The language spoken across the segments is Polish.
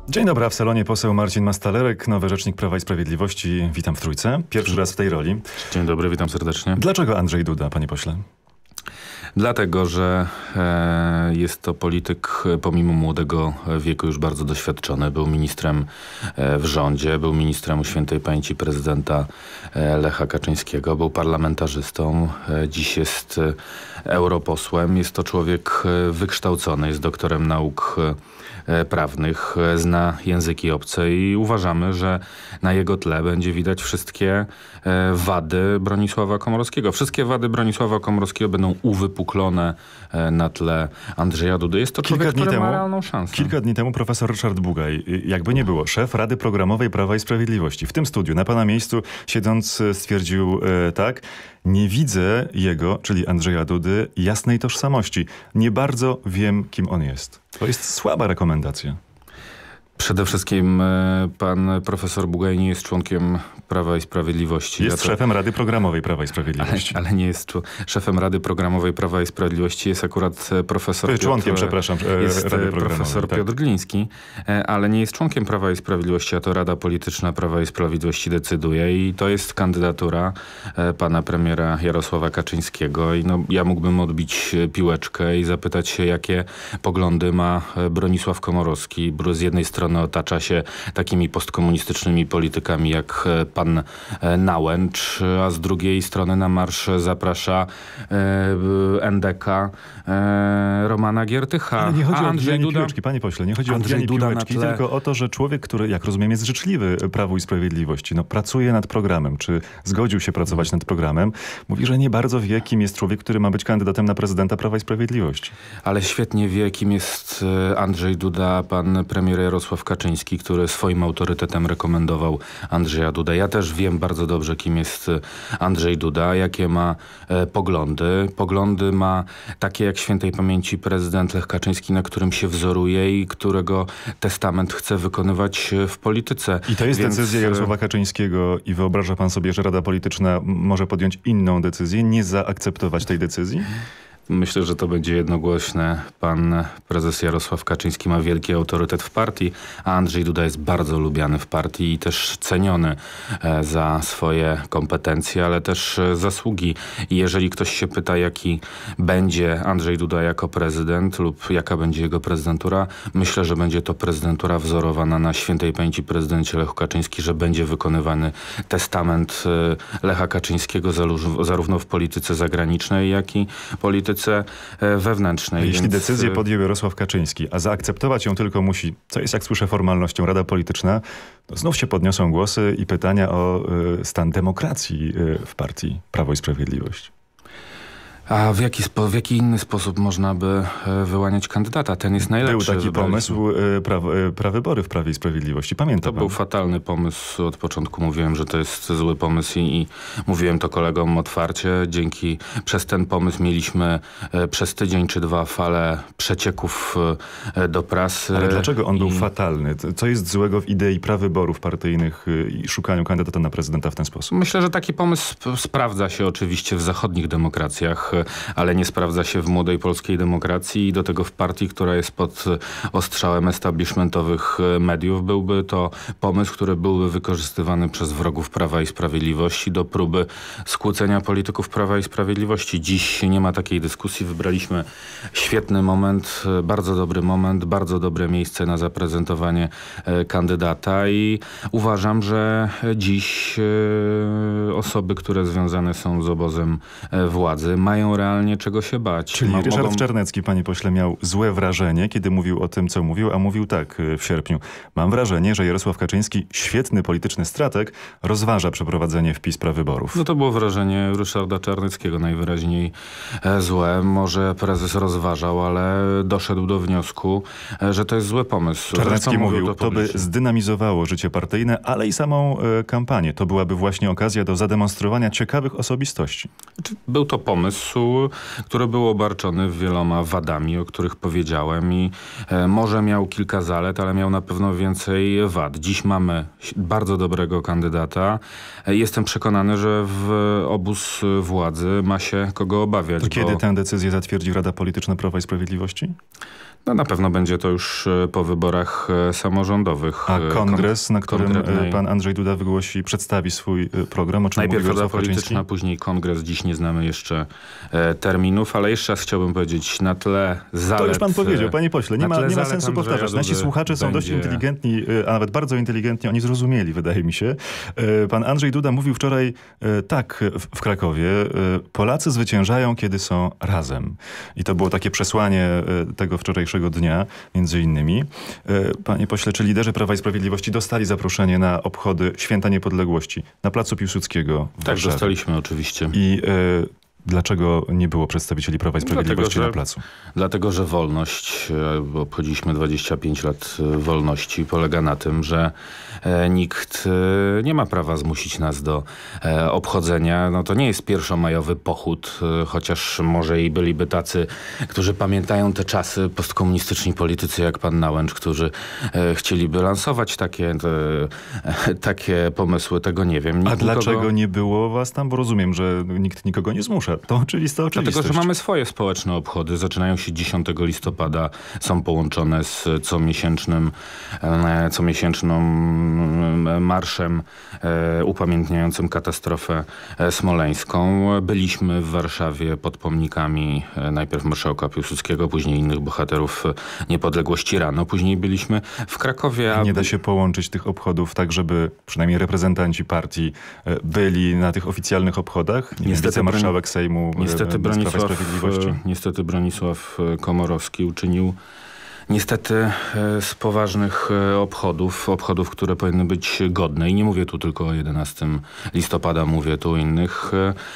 Dzień dobry, a w salonie poseł Marcin Mastalerek, nowy rzecznik Prawa i Sprawiedliwości. Witam w Trójce. Pierwszy raz w tej roli. Dzień dobry, witam serdecznie. Dlaczego Andrzej Duda, panie pośle? Dlatego, że jest to polityk pomimo młodego wieku już bardzo doświadczony. Był ministrem w rządzie, był ministrem u świętej pamięci prezydenta Lecha Kaczyńskiego, był parlamentarzystą, dziś jest europosłem. Jest to człowiek wykształcony, jest doktorem nauk prawnych, zna języki obce i uważamy, że na jego tle będzie widać wszystkie wady Bronisława Komorowskiego. Wszystkie wady Bronisława Komorowskiego będą uwypuklone na tle Andrzeja Dudy. Jest to człowiek, który ma realną szansę. Kilka dni temu profesor Ryszard Bugaj, jakby nie było, szef Rady Programowej Prawa i Sprawiedliwości, w tym studiu, na pana miejscu siedząc, stwierdził tak: nie widzę jego, czyli Andrzeja Dudy, jasnej tożsamości. Nie bardzo wiem, kim on jest. To jest słaba rekomendacja. Przede wszystkim pan profesor Bugaj nie jest członkiem Prawa i Sprawiedliwości. Jest szefem Rady Programowej Prawa i Sprawiedliwości. Ale nie jest szefem Rady Programowej Prawa i Sprawiedliwości. Jest akurat profesor członkiem, jest Rady profesor tak. Piotr Gliński, ale nie jest członkiem Prawa i Sprawiedliwości, a to Rada Polityczna Prawa i Sprawiedliwości decyduje i to jest kandydatura pana premiera Jarosława Kaczyńskiego. I ja mógłbym odbić piłeczkę i zapytać się, jakie poglądy ma Bronisław Komorowski. Z jednej strony otacza się takimi postkomunistycznymi politykami jak pan Nałęcz, a z drugiej strony na marsz zaprasza NDK Romana Giertycha. Ale nie chodzi o odbijanie piłeczki, panie pośle, nie chodzi o odbijanie piłeczki, tylko o to, że człowiek, który, jak rozumiem, jest życzliwy Prawu i Sprawiedliwości, pracuje nad programem, czy zgodził się pracować nad programem, mówi, że nie bardzo wie, kim jest człowiek, który ma być kandydatem na prezydenta Prawa i Sprawiedliwości. Ale świetnie wie, kim jest Andrzej Duda, pan premier Jarosław Kaczyński, który swoim autorytetem rekomendował Andrzeja Dudę. Ja też wiem bardzo dobrze, kim jest Andrzej Duda, jakie ma poglądy. Poglądy ma takie jak świętej pamięci prezydent Lech Kaczyński, na którym się wzoruje i którego testament chce wykonywać w polityce. I to jest decyzja Jarosława Kaczyńskiego i wyobraża pan sobie, że Rada Polityczna może podjąć inną decyzję, nie zaakceptować tej decyzji? Myślę, że to będzie jednogłośne. Pan prezes Jarosław Kaczyński ma wielki autorytet w partii, a Andrzej Duda jest bardzo lubiany w partii i też ceniony za swoje kompetencje, ale też zasługi. I jeżeli ktoś się pyta, jaki będzie Andrzej Duda jako prezydent lub jaka będzie jego prezydentura, myślę, że będzie to prezydentura wzorowana na świętej pamięci prezydencie Lechu Kaczyńskim, że będzie wykonywany testament Lecha Kaczyńskiego zarówno w polityce zagranicznej, jak i polityce wewnętrznej. A jeśli decyzję podjął Jarosław Kaczyński, a zaakceptować ją tylko musi, co jest, jak słyszę, formalnością, Rada Polityczna, to znów się podniosą głosy i pytania o stan demokracji w partii Prawo i Sprawiedliwość. A w jaki inny sposób można by wyłaniać kandydata? Ten jest najlepszy. Był taki pomysł, prawybory w Prawie i Sprawiedliwości. Pamiętam. To był fatalny pomysł. Od początku mówiłem, że to jest zły pomysł i mówiłem to kolegom otwarcie. Przez ten pomysł mieliśmy przez tydzień czy dwa falę przecieków do prasy. Ale dlaczego on był fatalny? Co jest złego w idei prawyborów partyjnych i szukaniu kandydata na prezydenta w ten sposób? Myślę, że taki pomysł sprawdza się oczywiście w zachodnich demokracjach, ale nie sprawdza się w młodej polskiej demokracji i do tego w partii, która jest pod ostrzałem establishmentowych mediów. Byłby to pomysł, który byłby wykorzystywany przez wrogów Prawa i Sprawiedliwości do próby skłócenia polityków Prawa i Sprawiedliwości. Dziś nie ma takiej dyskusji. Wybraliśmy świetny moment, bardzo dobre miejsce na zaprezentowanie kandydata i uważam, że dziś osoby, które związane są z obozem władzy, mają realnie czego się bać. Czyli Ryszard Czarnecki, panie pośle, miał złe wrażenie, kiedy mówił o tym, co mówił, a mówił tak w sierpniu. Mam wrażenie, że Jarosław Kaczyński, świetny polityczny strateg, rozważa przeprowadzenie w PiS prawyborów. No to było wrażenie Ryszarda Czarneckiego najwyraźniej złe. Może prezes rozważał, ale doszedł do wniosku, że to jest zły pomysł. Czarnecki mówił, to by zdynamizowało życie partyjne, ale i samą kampanię. To byłaby właśnie okazja do zademonstrowania ciekawych osobistości. Był to pomysł, który był obarczony wieloma wadami, o których powiedziałem i może miał kilka zalet, ale miał na pewno więcej wad. Dziś mamy bardzo dobrego kandydata. Jestem przekonany, że w obóz władzy ma się kogo obawiać. To kiedy tę decyzję zatwierdzi Rada Polityczna Prawa i Sprawiedliwości? No na pewno będzie to już po wyborach samorządowych. A kongres, na którym pan Andrzej Duda przedstawi swój program, o czym najpierw mówił Rada Jarosław Kaczyński? Polityczna, później kongres. Dziś nie znamy jeszcze terminów, ale jeszcze raz chciałbym powiedzieć, na tle zalet... To już pan powiedział, panie pośle, nie ma sensu powtarzać. Nasi Dudy słuchacze są dość inteligentni, a nawet bardzo inteligentni, oni zrozumieli, wydaje mi się. Pan Andrzej Duda mówił wczoraj tak w Krakowie, Polacy zwyciężają, kiedy są razem. I to było takie przesłanie tego wczorajszego dnia, między innymi. Panie pośle, czy liderzy Prawa i Sprawiedliwości dostali zaproszenie na obchody Święta Niepodległości na Placu Piłsudskiego w Tak, Warszawie? dostaliśmy oczywiście. I dlaczego nie było przedstawicieli Prawa i Sprawiedliwości na placu? Dlatego, że wolność, bo obchodziliśmy 25 lat wolności, polega na tym, że nikt nie ma prawa zmusić nas do obchodzenia. No to nie jest pierwszomajowy pochód, chociaż może i byliby tacy, którzy pamiętają te czasy, postkomunistyczni politycy jak pan Nałęcz, którzy chcieliby lansować takie pomysły. Tego nie wiem. A dlaczego nie było was tam? Bo rozumiem, że nikt nikogo nie zmusza. To oczywista oczywistość. Dlatego, że mamy swoje społeczne obchody. Zaczynają się 10 listopada. Są połączone z comiesięczną marszem upamiętniającym katastrofę smoleńską. Byliśmy w Warszawie pod pomnikami najpierw marszałka Piłsudskiego, później innych bohaterów niepodległości rano. Później byliśmy w Krakowie. Nie da się połączyć tych obchodów tak, żeby przynajmniej reprezentanci partii byli na tych oficjalnych obchodach? Wicemarszałek Sejmu Niestety Bronisław Komorowski uczynił z poważnych obchodów, które powinny być godne. I nie mówię tu tylko o 11 listopada, mówię tu o innych.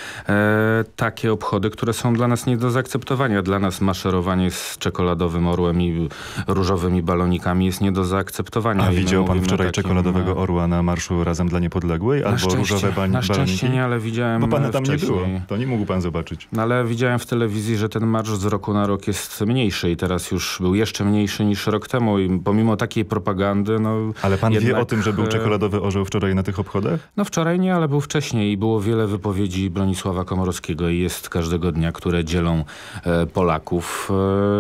Takie obchody, które są dla nas nie do zaakceptowania. Dla nas maszerowanie z czekoladowym orłem i różowymi balonikami jest nie do zaakceptowania. A widział pan wczoraj czekoladowego orła na Marszu Razem dla Niepodległej? Albo różowe baloniki? Na szczęście nie, ale widziałem. Bo pana tam wcześniej. nie było. To nie mógł pan zobaczyć. No, ale widziałem w telewizji, że ten marsz z roku na rok jest mniejszy i teraz już był jeszcze mniejszy niż rok temu i pomimo takiej propagandy... Ale pan wie o tym, że był czekoladowy orzeł wczoraj na tych obchodach? No wczoraj nie, ale był wcześniej i było wiele wypowiedzi Bronisława Komorowskiego i jest każdego dnia, które dzielą Polaków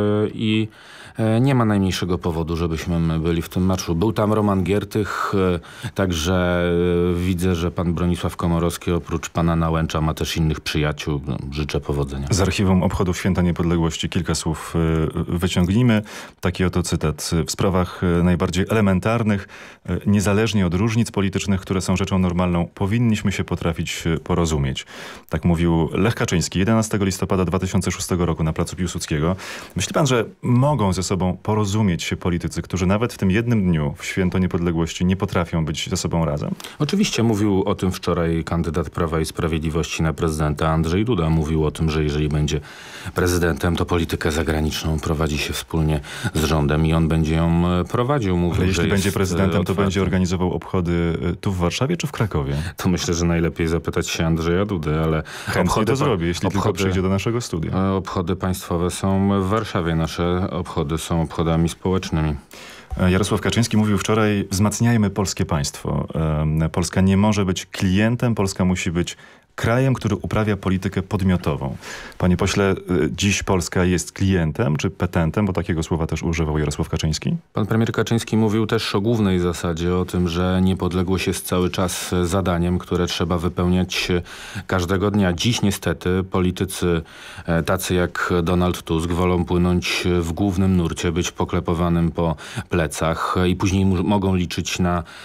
i nie ma najmniejszego powodu, żebyśmy byli w tym marszu. Był tam Roman Giertych, także widzę, że pan Bronisław Komorowski oprócz pana Nałęcza ma też innych przyjaciół. Życzę powodzenia. Z archiwum obchodów Święta Niepodległości kilka słów wyciągnijmy. Taki oto cytat. W sprawach najbardziej elementarnych, niezależnie od różnic politycznych, które są rzeczą normalną, powinniśmy się potrafić porozumieć. Tak mówił Lech Kaczyński 11 listopada 2006 roku na Placu Piłsudskiego. Myśli pan, że mogą ze sobą porozumieć się politycy, którzy nawet w tym jednym dniu, w Święto Niepodległości, nie potrafią być ze sobą razem? Oczywiście mówił o tym wczoraj kandydat Prawa i Sprawiedliwości na prezydenta Andrzej Duda. Mówił o tym, że jeżeli będzie prezydentem, to politykę zagraniczną prowadzi się wspólnie z rządem i on będzie ją prowadził. Mówił, ale jeśli że będzie prezydentem, to będzie organizował obchody tu w Warszawie czy w Krakowie? To myślę, że najlepiej zapytać się Andrzeja Dudy, ale chętnie to zrobię, jeśli tylko przyjdzie do naszego studia. Obchody państwowe są w Warszawie. Nasze obchody są obchodami społecznymi. Jarosław Kaczyński mówił wczoraj: wzmacniajmy polskie państwo. Polska nie może być klientem, Polska musi być krajem, który uprawia politykę podmiotową. Panie pośle, dziś Polska jest klientem czy petentem, bo takiego słowa też używał Jarosław Kaczyński? Pan premier Kaczyński mówił też o głównej zasadzie, o tym, że niepodległość jest cały czas zadaniem, które trzeba wypełniać każdego dnia. Dziś niestety politycy tacy jak Donald Tusk wolą płynąć w głównym nurcie, być poklepowanym po plecach i później mogą liczyć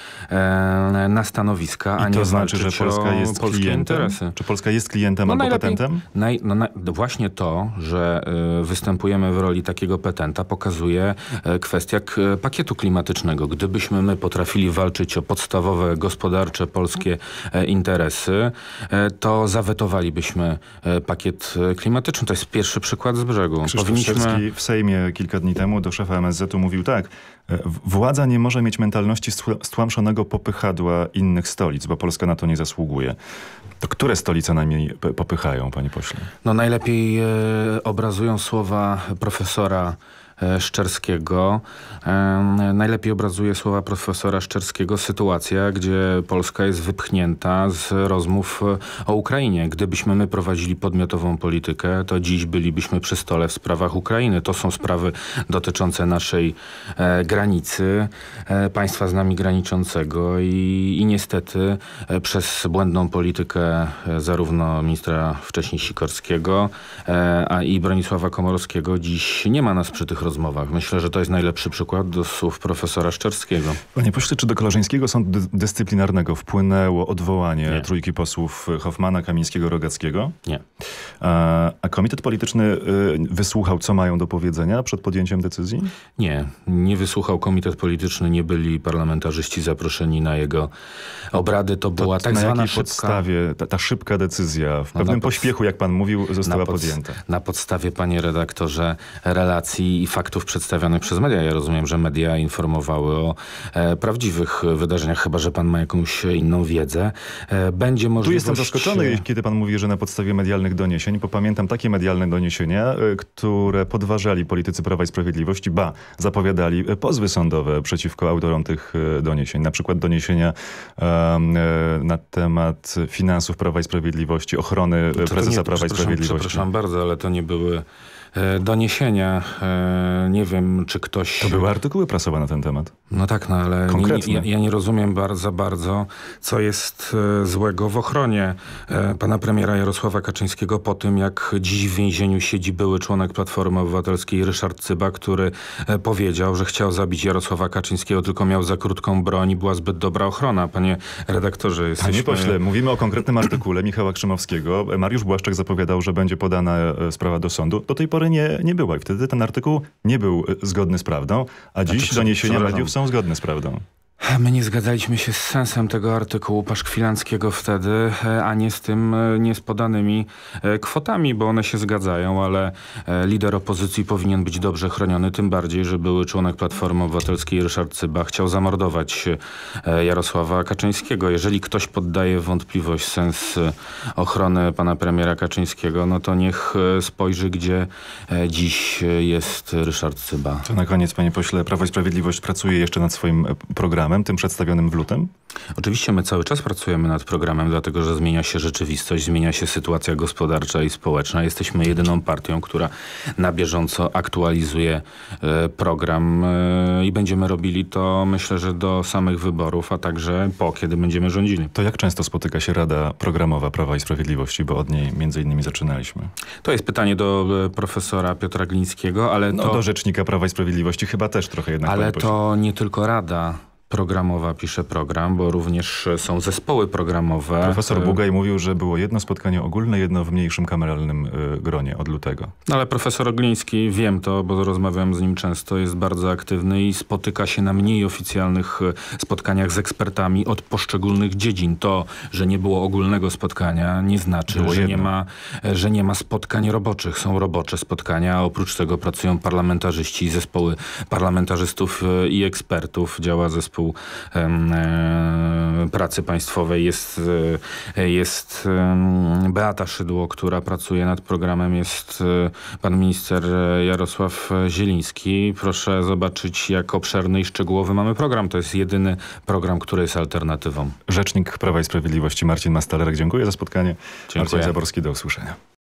na stanowiska, a nie znaczy, że Polska jest klientem? Interesy. Czy Polska jest klientem albo petentem? Właśnie to, że występujemy w roli takiego petenta, pokazuje kwestia pakietu klimatycznego. Gdybyśmy my potrafili walczyć o podstawowe gospodarcze polskie interesy, to zawetowalibyśmy pakiet klimatyczny. To jest pierwszy przykład z brzegu. Krzysztof Szczerski w Sejmie kilka dni temu do szefa MSZ-u mówił tak: władza nie może mieć mentalności stłamszonego popychadła innych stolic, bo Polska na to nie zasługuje. To które stolice najmniej popychają, panie pośle? No najlepiej obrazują słowa profesora Szczerskiego. Najlepiej obrazuje słowa profesora Szczerskiego sytuacja, gdzie Polska jest wypchnięta z rozmów o Ukrainie. Gdybyśmy my prowadzili podmiotową politykę, to dziś bylibyśmy przy stole w sprawach Ukrainy. To są sprawy dotyczące naszej granicy, państwa z nami graniczącego i niestety przez błędną politykę zarówno ministra wcześniej Sikorskiego, a i Bronisława Komorowskiego dziś nie ma nas przy tych rozmowach. Myślę, że to jest najlepszy przykład do słów profesora Szczerskiego. Panie pośle, czy do Kolarzyńskiego Sądu Dyscyplinarnego wpłynęło odwołanie trójki posłów Hoffmana, Kamińskiego, Rogackiego? Nie. A komitet polityczny wysłuchał, co mają do powiedzenia przed podjęciem decyzji? Nie wysłuchał komitet polityczny, nie byli parlamentarzyści zaproszeni na jego obrady. To była tak zwana na jakiej szybka... podstawie ta szybka decyzja w pewnym pośpiechu, jak pan mówił, została podjęta? Na podstawie, panie redaktorze, relacji i faktów przedstawionych przez media. Ja rozumiem, że media informowały o prawdziwych wydarzeniach, chyba że pan ma jakąś inną wiedzę. Będzie możliwość... Tu jestem zaskoczony, kiedy pan mówi, że na podstawie medialnych doniesień, bo pamiętam takie medialne doniesienia, które podważali politycy Prawa i Sprawiedliwości, zapowiadali pozwy sądowe przeciwko autorom tych doniesień. Na przykład doniesienia na temat finansów Prawa i Sprawiedliwości, ochrony prezesa Prawa i Sprawiedliwości. Przepraszam bardzo, ale to nie były doniesienia. Nie wiem, czy ktoś... To były artykuły prasowe na ten temat. No tak, no ale ja nie rozumiem za bardzo, co jest złego w ochronie pana premiera Jarosława Kaczyńskiego po tym, jak dziś w więzieniu siedzi były członek Platformy Obywatelskiej Ryszard Cyba, który powiedział, że chciał zabić Jarosława Kaczyńskiego, tylko miał za krótką broń i była zbyt dobra ochrona. Panie redaktorze, jesteśmy... Panie pośle, mówimy o konkretnym artykule Michała Krzymowskiego. Mariusz Błaszczak zapowiadał, że będzie podana sprawa do sądu. Do tej pory nie była i wtedy ten artykuł nie był zgodny z prawdą, a dziś doniesienia mediów są zgodne z prawdą. My nie zgadzaliśmy się z sensem tego artykułu Paszkwilanckiego wtedy, a nie z podanymi kwotami, bo one się zgadzają, ale lider opozycji powinien być dobrze chroniony, tym bardziej, że były członek Platformy Obywatelskiej Ryszard Cyba chciał zamordować Jarosława Kaczyńskiego. Jeżeli ktoś poddaje w wątpliwość sens ochrony pana premiera Kaczyńskiego, no to niech spojrzy, gdzie dziś jest Ryszard Cyba. To na koniec, panie pośle, Prawo i Sprawiedliwość pracuje jeszcze nad swoim programem, tym przedstawionym w lutym? Oczywiście my cały czas pracujemy nad programem, dlatego że zmienia się rzeczywistość, zmienia się sytuacja gospodarcza i społeczna. Jesteśmy jedyną partią, która na bieżąco aktualizuje program i będziemy robili to, myślę, że do samych wyborów, a także kiedy będziemy rządzili. To jak często spotyka się Rada Programowa Prawa i Sprawiedliwości, bo od niej między innymi zaczynaliśmy? To jest pytanie do profesora Piotra Glińskiego, ale do rzecznika Prawa i Sprawiedliwości chyba też trochę jednak. Ale to nie tylko Rada Programowa pisze program, bo również są zespoły programowe. Profesor Bugaj mówił, że było jedno spotkanie ogólne, jedno w mniejszym kameralnym gronie od lutego. No ale profesor Gliński, wiem to, bo rozmawiam z nim często, jest bardzo aktywny i spotyka się na mniej oficjalnych spotkaniach z ekspertami od poszczególnych dziedzin. To, że nie było ogólnego spotkania, nie znaczy, że nie ma spotkań roboczych. Są robocze spotkania, a oprócz tego pracują parlamentarzyści, zespoły parlamentarzystów i ekspertów. Działa zespół pracy państwowej, jest Beata Szydło, która pracuje nad programem, jest pan minister Jarosław Zieliński. Proszę zobaczyć, jak obszerny i szczegółowy mamy program. To jest jedyny program, który jest alternatywą. Rzecznik Prawa i Sprawiedliwości Marcin Mastalerek, dziękuję za spotkanie. Dziękuję. Marcin Zaborski, do usłyszenia.